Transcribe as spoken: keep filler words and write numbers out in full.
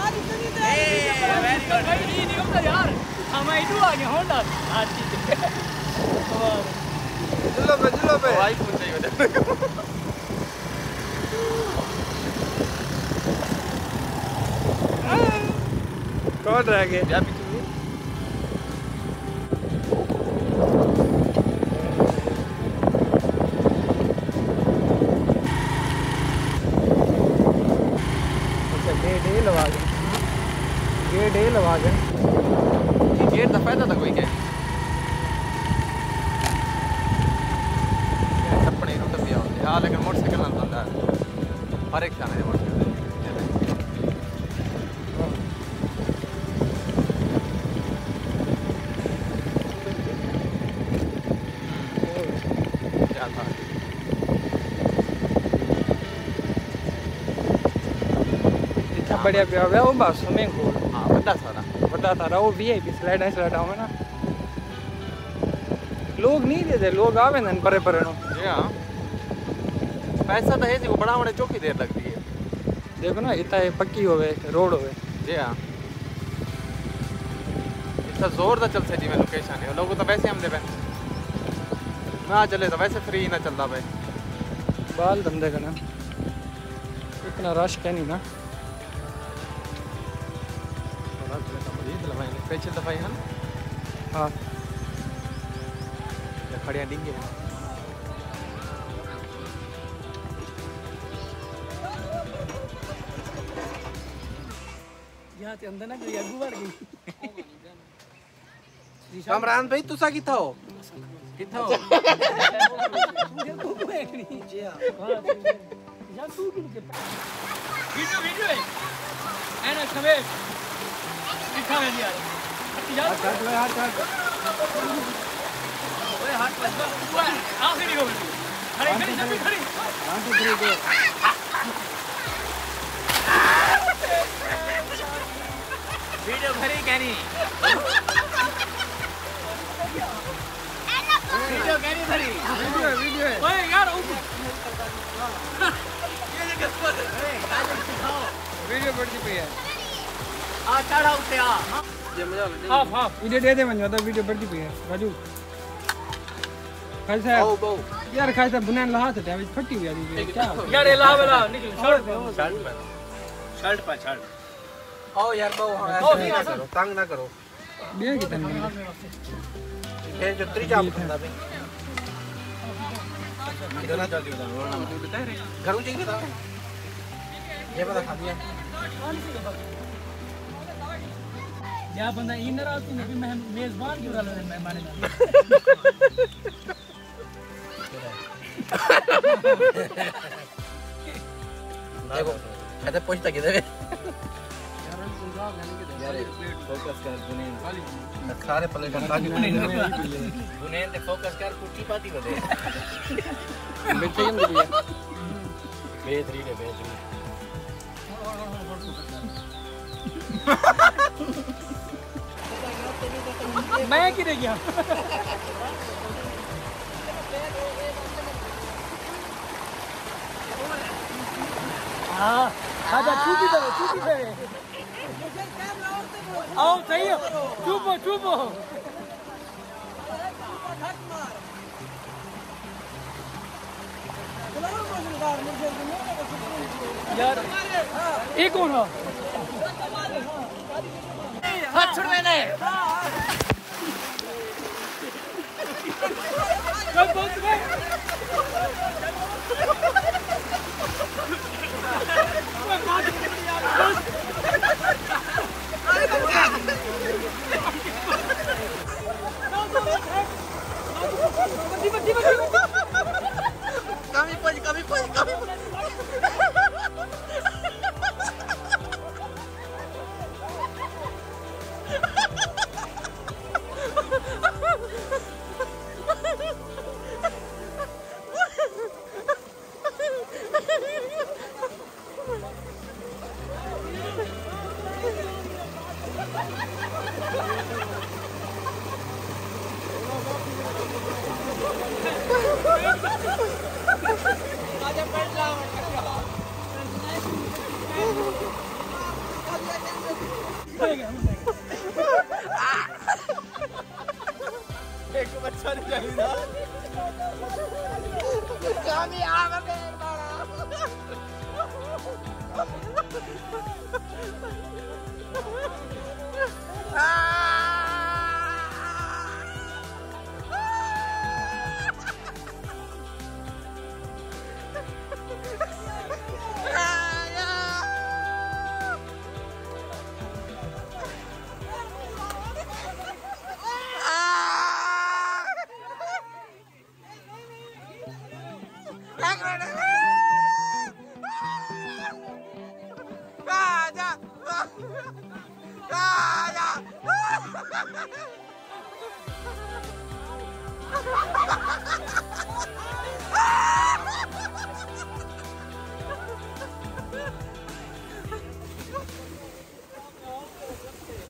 यार हम इधर आ गए होंडा जिलो पे जिलो पे भाई पूछ चाहिए कौन रह गए या पीछे गेट ए लगा गए गेट का फायदा था कोई क्या छप्पन ही रुट पिया होते हाँ लेकिन मोटरसाइकिल ना चलता है हर एक खाने मोटरसाइकिल क्या था इतना बढ़िया पिया हुआ वो बस स्विमिंग पूल हाँ बड़ा सारा बड़ा सारा वो वी आई पी स्लाइड है स्लाइड में ना लोग नहीं देते लोग आवे ना परे परे नो जी हाँ पैसा तो है जी को बड़ा बड़े चौकी देर लगती है देखो ना इतना पक्की होवे रोड होवे जी हाँ इतना जोर दा चल से जी में लोकेशन है लोग तो वैसे हम दे पे ना चले तो वैसे फ्री ना चलता भाई बाल धंधे का ना इतना रश क्या नहीं ना स्पेशल दफाई है हाँ खड़िया डिंगे यहाँ से अंदर ना कोई अगू बढ़ गई कमरान भाई तुसा किथा हो किथा हो वीडियो वीडियो है एना खबे दिखा है यार यार हाथ हाथ हाथ ओए हाथ बस हुआ आखिरी हो गई खड़ी खड़ी जल्दी खड़ी one two three go video भरी क्या नहीं वीडियो क्या नहीं भरी वीडियो वीडियो है ओए यार ये जगह पर वीडियो बढ़ती पई है आ चढ़ा उठे आ ये मजा ले हां हां वीडियो दे दे मंजो तो वीडियो बढ़ती पई है राजू खाई ओ साहब बो यार खाई साहब बुनान लहा थे अभी फटी हुई है क्या यार ला वाला निकल शर्ट पे शर्ट पे शर्ट पे शर्ट आओ यार बो हां ओ, ऐसे ना करो तंग ना करो बिया कितने ये जो त्रिजा बंदा भाई इधर ना जल्दी उधर घर चाहिए था ये बता खा दिया या बंदा इन रात को भी मैं मेजबान क्यों डाल रहे मेहमान देखो कहते पूछता किधर है यार फोकस कर बुनेन सारे प्लेट खा के बुनेन बुनेन ते फोकस कर कुटी पाती बदे बेचेंगे भैया बेहतरीन है बेहतरीन मैं कि रह गया हाँ आजा चुपी करो चुपी करे आओ सही हो चुप हो चुप हो यार ये कौन हो हाथ छोड़ मैंने कब बोल तुम्हें कमी पड़ी कमी पड़ी कमी एक बच्चा नहीं चाहिए जानी आवे के Ah!